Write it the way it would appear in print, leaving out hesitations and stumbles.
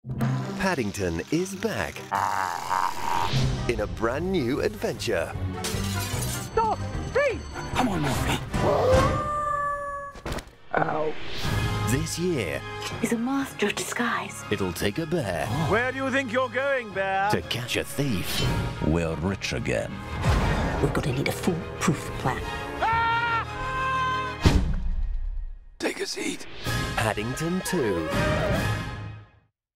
Paddington is back in a brand new adventure. Stop! Freeze! Come on, Murphy. Ow. This year, He's a master of disguise. it'll take a bear Where do you think you're going, Bear? to catch a thief. We're rich again. We're gonna need a foolproof plan. Take a seat. Paddington 2.